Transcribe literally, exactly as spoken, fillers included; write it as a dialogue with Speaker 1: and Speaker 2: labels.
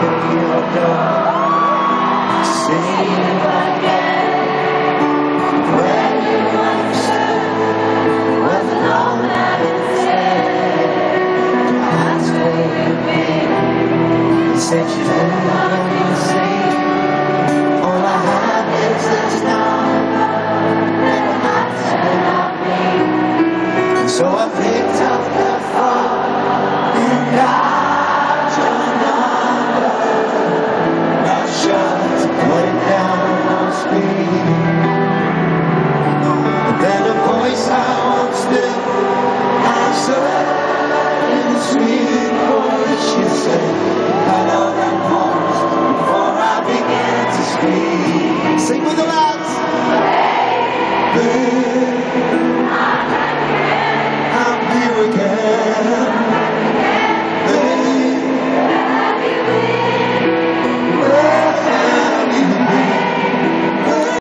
Speaker 1: till you're done. See you again when you understood what the long man said. That's where you've been since you